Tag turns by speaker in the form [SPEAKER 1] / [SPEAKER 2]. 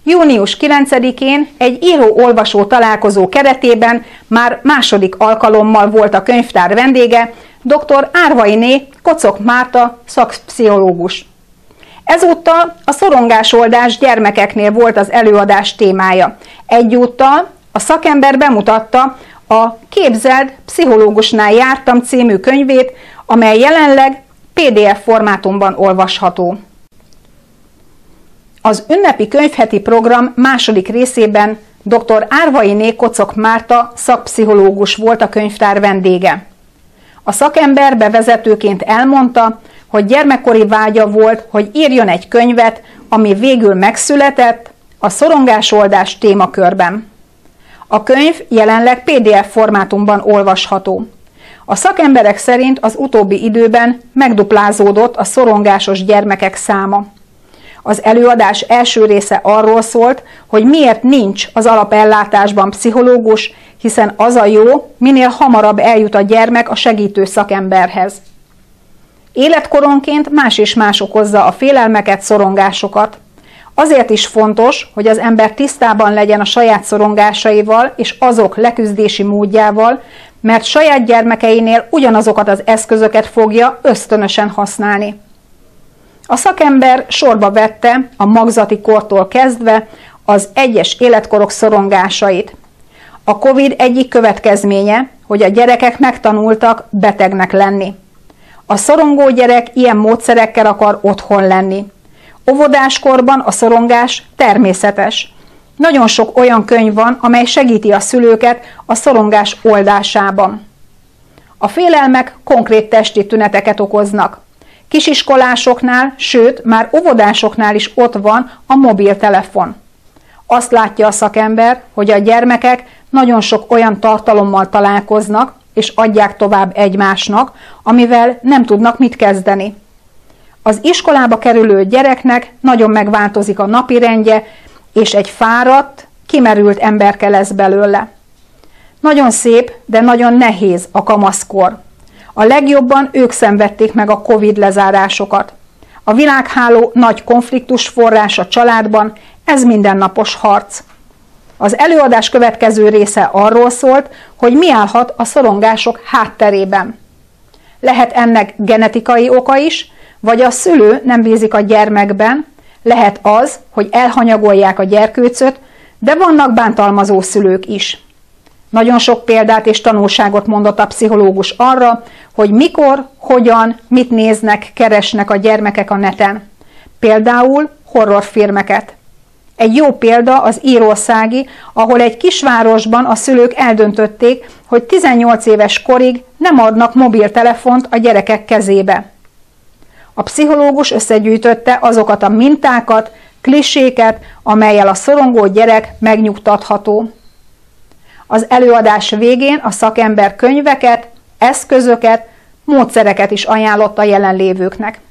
[SPEAKER 1] Június 9-én egy író-olvasó találkozó keretében már második alkalommal volt a könyvtár vendége dr. Árvainé Kocok Márta szakpszichológus. Ezúttal a szorongásoldás gyermekeknél volt az előadás témája. Egyúttal a szakember bemutatta a Képzeld, pszichológusnál jártam című könyvét, amely jelenleg PDF formátumban olvasható. Az ünnepi könyvheti program második részében dr. Árvainé Kocok Márta szakpszichológus volt a könyvtár vendége. A szakember bevezetőként elmondta, hogy gyermekkori vágya volt, hogy írjon egy könyvet, ami végül megszületett a szorongásoldás témakörben. A könyv jelenleg PDF formátumban olvasható. A szakemberek szerint az utóbbi időben megduplázódott a szorongásos gyermekek száma. Az előadás első része arról szólt, hogy miért nincs az alapellátásban pszichológus, hiszen az a jó, minél hamarabb eljut a gyermek a segítő szakemberhez. Életkoronként más és más okozza a félelmeket, szorongásokat. Azért is fontos, hogy az ember tisztában legyen a saját szorongásaival és azok leküzdési módjával, mert saját gyermekeinél ugyanazokat az eszközöket fogja ösztönösen használni. A szakember sorba vette a magzati kortól kezdve az egyes életkorok szorongásait. A Covid egyik következménye, hogy a gyerekek megtanultak betegnek lenni. A szorongó gyerek ilyen módszerekkel akar otthon lenni. Óvodáskorban a szorongás természetes. Nagyon sok olyan könyv van, amely segíti a szülőket a szorongás oldásában. A félelmek konkrét testi tüneteket okoznak. Kisiskolásoknál, sőt, már óvodásoknál is ott van a mobiltelefon. Azt látja a szakember, hogy a gyermekek nagyon sok olyan tartalommal találkoznak, és adják tovább egymásnak, amivel nem tudnak mit kezdeni. Az iskolába kerülő gyereknek nagyon megváltozik a napirendje, és egy fáradt, kimerült emberke lesz belőle. Nagyon szép, de nagyon nehéz a kamaszkor. A legjobban ők szenvedték meg a Covid lezárásokat. A világháló nagy konfliktus forrás a családban, ez mindennapos harc. Az előadás következő része arról szólt, hogy mi állhat a szorongások hátterében. Lehet ennek genetikai oka is, vagy a szülő nem bízik a gyermekben, lehet az, hogy elhanyagolják a gyerkőcöt, de vannak bántalmazó szülők is. Nagyon sok példát és tanulságot mondott a pszichológus arra, hogy mikor, hogyan, mit néznek, keresnek a gyermekek a neten. Például horrorfilmeket. Egy jó példa az írországi, ahol egy kisvárosban a szülők eldöntötték, hogy 18 éves korig nem adnak mobiltelefont a gyerekek kezébe. A pszichológus összegyűjtötte azokat a mintákat, kliséket, amellyel a szorongó gyerek megnyugtatható. Az előadás végén a szakember könyveket, eszközöket, módszereket is ajánlott a jelenlévőknek.